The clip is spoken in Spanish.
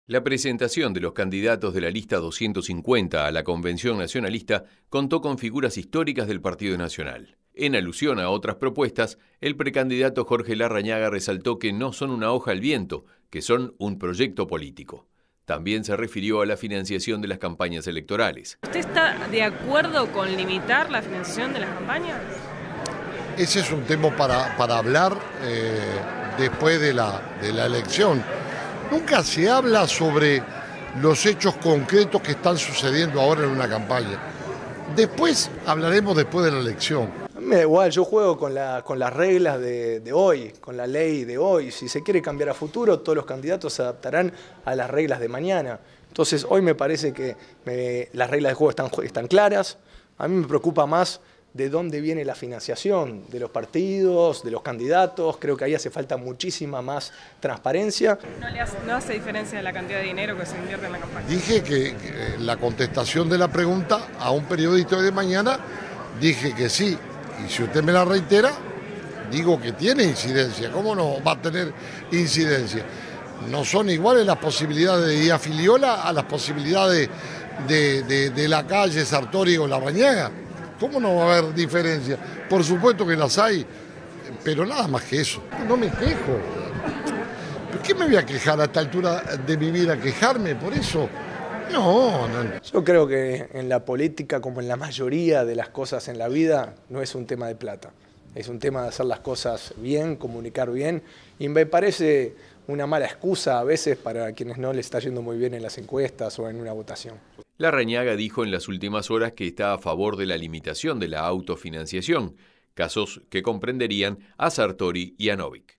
La presentación de los candidatos de la lista 250 a la Convención Nacionalista contó con figuras históricas del Partido Nacional. En alusión a otras propuestas, el precandidato Jorge Larrañaga resaltó que no son una hoja al viento, que son un proyecto político. También se refirió a la financiación de las campañas electorales. ¿Usted está de acuerdo con limitar la financiación de las campañas? Ese es un tema para hablar después de la elección. Nunca se habla sobre los hechos concretos que están sucediendo ahora en una campaña. Después hablaremos después de la elección. A mí me da igual, yo juego con las reglas de hoy, con la ley de hoy. Si se quiere cambiar a futuro, todos los candidatos se adaptarán a las reglas de mañana. Entonces hoy me parece que las reglas de juego están claras. A mí me preocupa más de dónde viene la financiación de los partidos, de los candidatos. Creo que ahí hace falta muchísima más transparencia. ¿No hace diferencia la cantidad de dinero que se invierte en la campaña? Dije que la contestación de la pregunta a un periodista de mañana, dije que sí. Y si usted me la reitera, digo que tiene incidencia. ¿Cómo no va a tener incidencia? No son iguales las posibilidades de Díaz Filiola a las posibilidades de la calle, Sartori o Larrañaga. ¿Cómo no va a haber diferencia? Por supuesto que las hay, pero nada más que eso. No me quejo. ¿Por qué me voy a quejar a esta altura de mi vida? ¿Quejarme por eso? No. Yo creo que en la política, como en la mayoría de las cosas en la vida, no es un tema de plata. Es un tema de hacer las cosas bien, comunicar bien, y me parece una mala excusa a veces para quienes no les está yendo muy bien en las encuestas o en una votación. Larrañaga dijo en las últimas horas que está a favor de la limitación de la autofinanciación, casos que comprenderían a Sartori y a Novik.